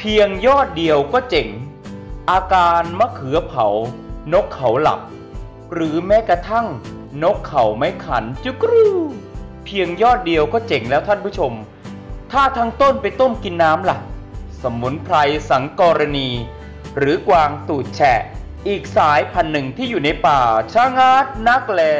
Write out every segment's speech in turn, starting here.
พียงยอดเดียวก็เจ๋งอาการมะเขือเผานกเขาหลับหรือแม้กระทั่งนกเขาไม่ขันจุกรูเพียงยอดเดียวก็เจ๋งแล้วท่านผู้ชมถ้าทั้งต้นไปต้มกินน้ำล่ะสมุนไพรสังกรณีหรือกวางตูดแฉะอีกสายพันธุ์หนึ่งที่อยู่ในป่าชะงัดนักแล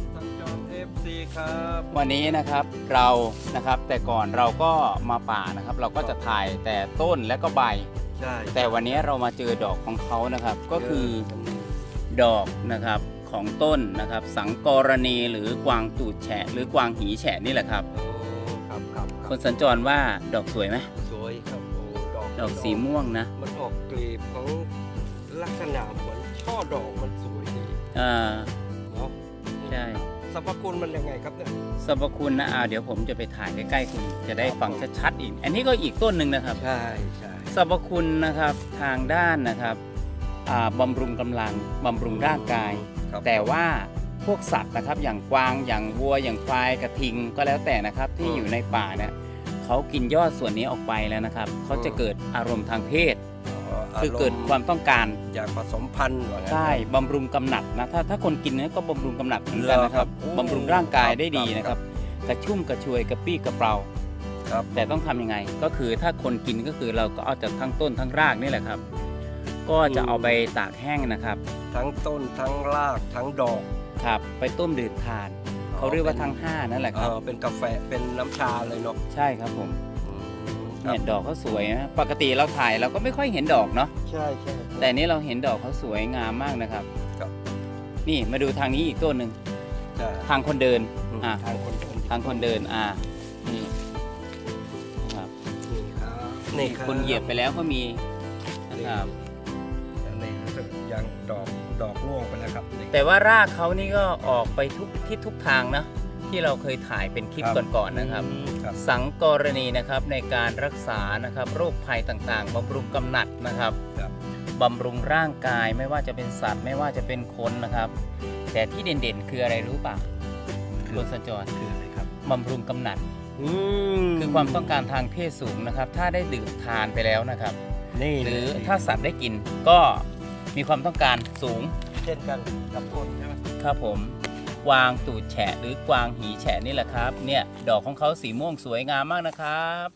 วันนี้นะครับเรานะครับแต่ก่อนเราก็มาป่านะครับเราก็จะถ่ายแต่ต้นและก็ใบใช่แต่วันนี้เรามาเจอดอกของเขานะครับก็คือดอกนะครับของต้นนะครับสังกรณีหรือกวางตูดแฉะหรือกวางหีแฉะนี่แหละครับครับคนสัญจรว่าดอกสวยไหมสวยครับโอ้ดอกสีม่วงนะมันออกกลีบของลักษณะเหมือนช่อดอกมันสวยดีเนาะใช่สรรพคุณมันยังไงครับเนี่ยสรรพคุณนะเดี๋ยวผมจะไปถ่ายใกล้ๆคุณจะได้ฟังชัดๆอีกอันนี้ก็อีกต้นหนึ่งนะครับใช่สรรพคุณนะครับทางด้านนะครับบำรุงกำลังบำรุงร่างกายแต่ว่าพวกสัตว์นะครับอย่างกวางอย่างวัวอย่างควายกระทิงก็แล้วแต่นะครับที่อยู่ในป่าเนี่ยเขากินยอดส่วนนี้ออกไปแล้วนะครับเขาจะเกิดอารมณ์ทางเพศคือเกิดความต้องการอยากผสมพันธุ์ใช่บำรุงกำหนัดนะถ้าคนกินเนี่ยก็บำรุงกำหนัดเหมือนกันนะครับบำรุงร่างกายได้ดีนะครับกระชุ่มกระชวยกระปี้กระเปร่าแต่ต้องทำยังไงก็คือถ้าคนกินก็คือเราก็เอาจากทั้งต้นทั้งรากนี่แหละครับก็จะเอาไปตากแห้งนะครับทั้งต้นทั้งรากทั้งดอกครับไปต้มดื่มทานเขาเรียกว่าทั้ง5นั่นแหละครับเป็นกาแฟเป็นน้ำชาเลยเนาะใช่ครับผมเนี่ยดอกเขาสวยนะปกติเราถ่ายเราก็ไม่ค่อยเห็นดอกเนาะใช่แต่นี้เราเห็นดอกเขาสวยงามมากนะครับนี่มาดูทางนี้อีกต้นหนึ่งทางคนเดินทางคนเดินนี่ครับนี่คนเหยียบไปแล้วก็มีนะครับนี่ยังดอกร่วงไปแล้วครับแต่ว่ารากเขานี่ก็ออกไปทุกทิศทุกทางนะที่เราเคยถ่ายเป็นคลิปก่อนๆนะครับสังกรณีนะครับในการรักษานะครับโรคภัยต่างๆบำรุงกำหนัดนะครับบำรุงร่างกายไม่ว่าจะเป็นสัตว์ไม่ว่าจะเป็นคนนะครับแต่ที่เด่นๆคืออะไรรู้ป่ะคุณสัญจรคืออะไรครับบำรุงกำหนัดคือความต้องการทางเพศสูงนะครับถ้าได้ดื่มทานไปแล้วนะครับหรือถ้าสัตว์ได้กินก็มีความต้องการสูงเช่นกันกับคนใช่ไหมครับผมกวางตูดแฉะหรือกวางหีแฉะนี่แหละครับเนี่ยดอกของเขาสีม่วงสวยงามมากนะครับ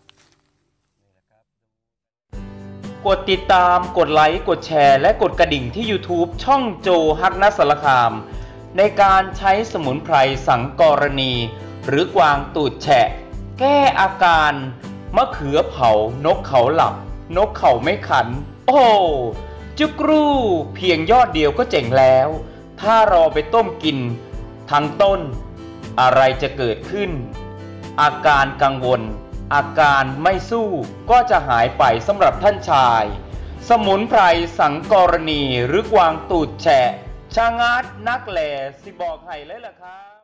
กดติดตามกดไลค์กดแชร์และกดกระดิ่งที่ YouTube ช่องโจฮักนัสสารคามในการใช้สมุนไพรสังกรณีหรือกวางตูดแฉะแก้อาการมะเขือเผานกเขาหลับนกเขาไม่ขันโอ้จุกรูเพียงยอดเดียวก็เจ๋งแล้วถ้ารอไปต้มกินทั้งต้นอะไรจะเกิดขึ้นอาการกังวลอาการไม่สู้ก็จะหายไปสำหรับท่านชายสมุนไพรสังกรณีหรือกวางตูดแฉะชะงัดนักแหล่สิบอกให้เลยล่ะครับ